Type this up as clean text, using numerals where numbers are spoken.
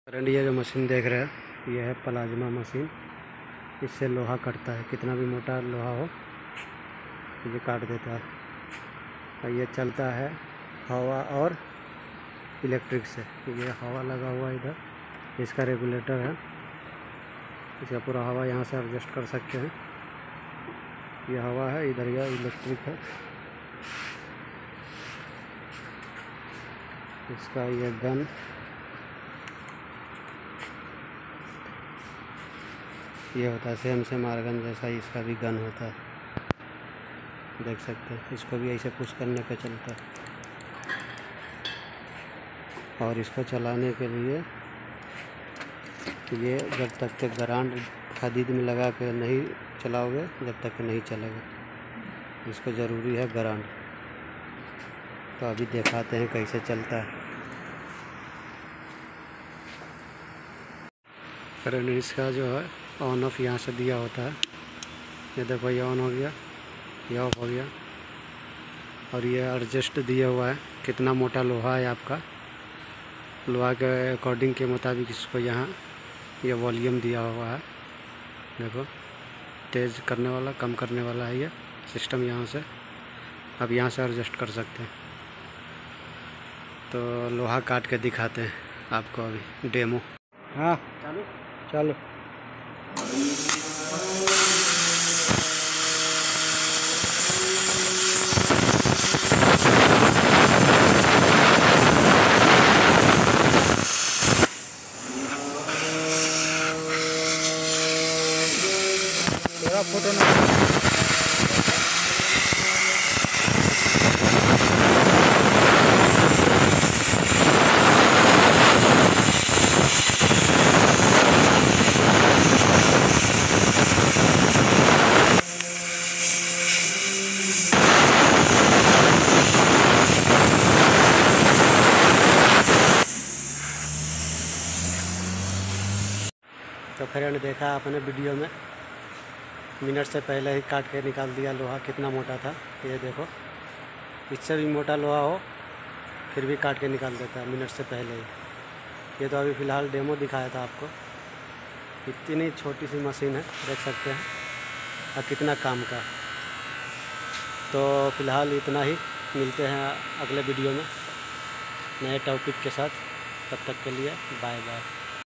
Friend, ये जो machine देख रहे हैं ये है प्लाज्मा मशीन। इससे लोहा कटता है, कितना भी मोटा लोहा हो ये काट देता है। और ये चलता है हवा और इलेक्ट्रिक से। ये हवा लगा हुआ इधर, इसका रेगुलेटर है, इसका पूरा हवा यहाँ से एडजस्ट कर सकते हैं। ये हवा है, इधर यह इलेक्ट्रिक है। इसका ये गन, ये होता है सेम आर्गन जैसा इसका भी गन होता है, देख सकते हैं। इसको भी ऐसे पुश करने पे चलता है। और इसको चलाने के लिए ये जब तक के गारंट हदीद में लगा के नहीं चलाओगे जब तक नहीं चलेगा। इसको ज़रूरी है गारंट। तो अभी दिखाते हैं कैसे चलता है। फ्रेंड, इसका जो है ऑन ऑफ यहाँ से दिया होता है। ये देखो, ये ऑन हो गया, ये ऑफ हो गया। और ये एडजस्ट दिया हुआ है, कितना मोटा लोहा है आपका, लोहा के अकॉर्डिंग के मुताबिक इसको यहाँ ये वॉल्यूम दिया हुआ है। देखो, तेज़ करने वाला, कम करने वाला है ये सिस्टम। यहाँ से अब यहाँ से एडजस्ट कर सकते हैं। तो लोहा काट के दिखाते हैं आपको अभी डेमो। हाँ, चालू चालू। तेरा फोटो ना तो फ्रेंड, देखा आपने वीडियो में, मिनट से पहले ही काट के निकाल दिया लोहा। कितना मोटा था ये देखो, इससे भी मोटा लोहा हो फिर भी काट के निकाल देता है मिनट से पहले ही। ये तो अभी फ़िलहाल डेमो दिखाया था आपको। इतनी छोटी सी मशीन है, देख सकते हैं, और कितना काम का। तो फ़िलहाल इतना ही, मिलते हैं अगले वीडियो में नए टॉपिक के साथ। तब तक के लिए बाय बाय।